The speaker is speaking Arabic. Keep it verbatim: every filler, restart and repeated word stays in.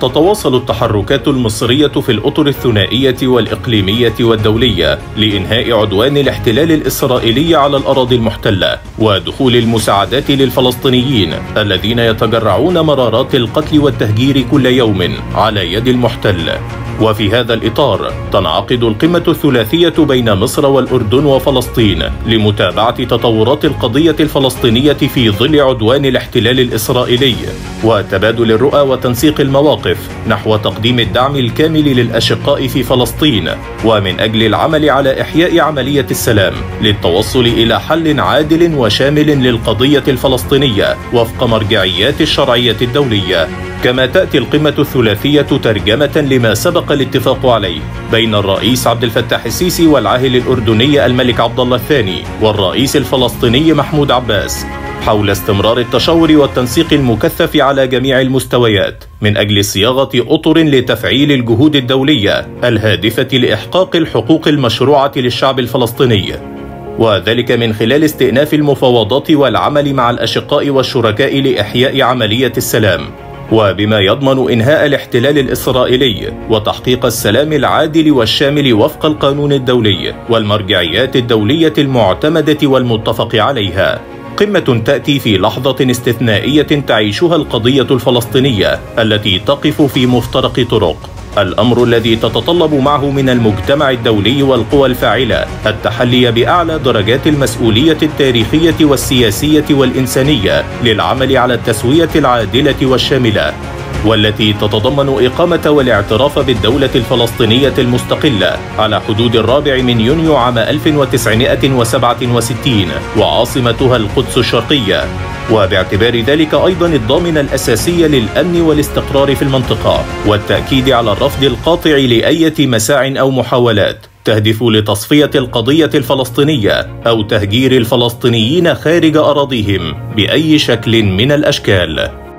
تتواصل التحركات المصرية في الأطر الثنائية والإقليمية والدولية لإنهاء عدوان الاحتلال الإسرائيلي على الأراضي المحتلة ودخول المساعدات للفلسطينيين الذين يتجرعون مرارات القتل والتهجير كل يوم على يد المحتل. وفي هذا الإطار تنعقد القمة الثلاثية بين مصر والأردن وفلسطين لمتابعة تطورات القضية الفلسطينية في ظل عدوان الاحتلال الإسرائيلي وتبادل الرؤى وتنسيق المواقف نحو تقديم الدعم الكامل للأشقاء في فلسطين، ومن أجل العمل على إحياء عملية السلام للتوصل إلى حل عادل وشامل للقضية الفلسطينية وفق مرجعيات الشرعية الدولية. كما تأتي القمة الثلاثية ترجمة لما سبق الاتفاق عليه بين الرئيس عبد الفتاح السيسي والعاهل الأردني الملك عبد الله الثاني والرئيس الفلسطيني محمود عباس حول استمرار التشاور والتنسيق المكثف على جميع المستويات من أجل صياغة أطر لتفعيل الجهود الدولية الهادفة لإحقاق الحقوق المشروعة للشعب الفلسطيني، وذلك من خلال استئناف المفاوضات والعمل مع الأشقاء والشركاء لإحياء عملية السلام، وبما يضمن إنهاء الاحتلال الإسرائيلي وتحقيق السلام العادل والشامل وفق القانون الدولي والمرجعيات الدولية المعتمدة والمتفق عليها. قمة تأتي في لحظة استثنائية تعيشها القضية الفلسطينية التي تقف في مفترق طرق، الأمر الذي تتطلب معه من المجتمع الدولي والقوى الفاعلة التحلي بأعلى درجات المسؤولية التاريخية والسياسية والإنسانية للعمل على التسوية العادلة والشاملة، والتي تتضمن إقامة والاعتراف بالدولة الفلسطينية المستقلة على حدود الرابع من يونيو عام ألف وتسعمائة وسبعة وستين وعاصمتها القدس الشرقية، وباعتبار ذلك أيضا الضامن الأساسي للأمن والاستقرار في المنطقة، والتأكيد على الرفض القاطع لأية مساع أو محاولات تهدف لتصفية القضية الفلسطينية أو تهجير الفلسطينيين خارج أراضيهم بأي شكل من الأشكال.